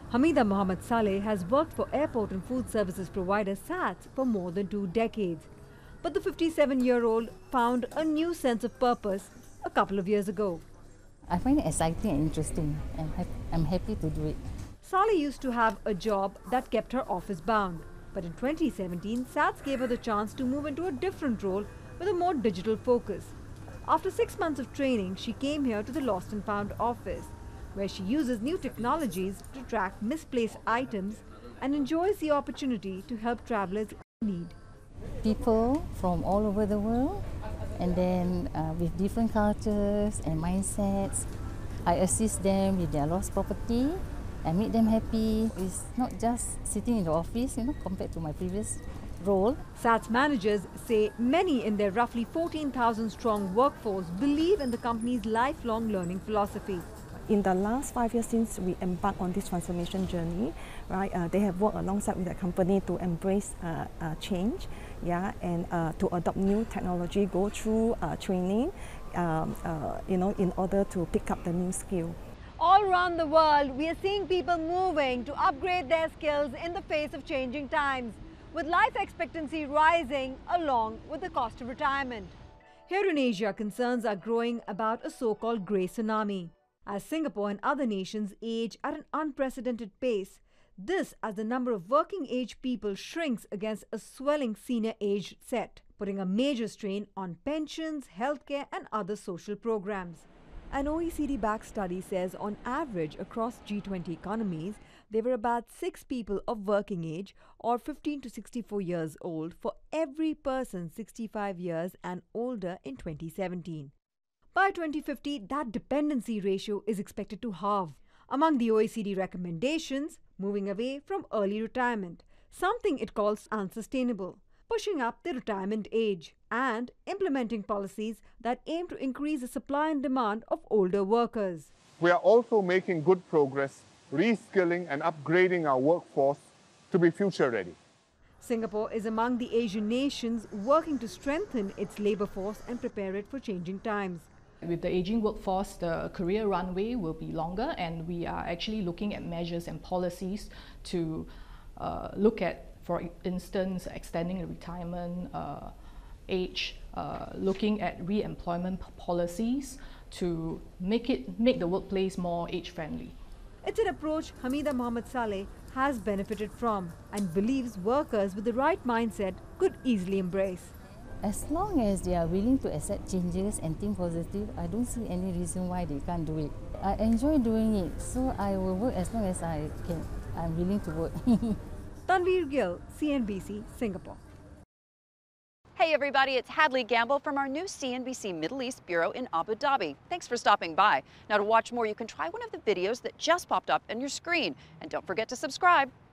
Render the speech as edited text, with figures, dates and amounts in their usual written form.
Hamida Mohammed Saleh has worked for airport and food services provider SATS for more than 2 decades. But the 57-year-old found a new sense of purpose a couple of years ago. I find it exciting and interesting, and I'm happy to do it. Saleh used to have a job that kept her office bound. But in 2017, SATS gave her the chance to move into a different role with a more digital focus. After 6 months of training, she came here to the Lost and Found office, where she uses new technologies to track misplaced items and enjoys the opportunity to help travelers in need. People from all over the world, and then with different cultures and mindsets. I assist them with their lost property and make them happy. It's not just sitting in the office, compared to my previous role. SATS managers say many in their roughly 14,000 strong workforce believe in the company's lifelong learning philosophy. In the last 5 years since we embarked on this transformation journey, right, they have worked alongside with the company to embrace change, and to adopt new technology, go through training, in order to pick up the new skill. All around the world, we are seeing people moving to upgrade their skills in the face of changing times, with life expectancy rising along with the cost of retirement. Here in Asia, concerns are growing about a so-called grey tsunami. As Singapore and other nations age at an unprecedented pace, this as the number of working-age people shrinks against a swelling senior age set, putting a major strain on pensions, healthcare and other social programs. An OECD-backed study says on average across G20 economies, there were about 6 people of working age or 15 to 64 years old for every person 65 years and older in 2017. By 2050, that dependency ratio is expected to halve. Among the OECD recommendations, moving away from early retirement, something it calls unsustainable, pushing up the retirement age, and implementing policies that aim to increase the supply and demand of older workers. We are also making good progress, reskilling and upgrading our workforce to be future ready. Singapore is among the Asian nations working to strengthen its labor force and prepare it for changing times. With the aging workforce, the career runway will be longer, and we are actually looking at measures and policies to look at, for instance, extending the retirement age, looking at re-employment policies to make the workplace more age-friendly. It's an approach Hamida Mohammed Saleh has benefited from and believes workers with the right mindset could easily embrace. As long as they are willing to accept changes and think positive, I don't see any reason why they can't do it. I enjoy doing it, so I will work as long as I can. I'm willing to work. Tanvir, Gill, CNBC, Singapore. Hey everybody, it's Hadley Gamble from our new CNBC Middle East Bureau in Abu Dhabi. Thanks for stopping by. Now to watch more, you can try one of the videos that just popped up on your screen. And don't forget to subscribe.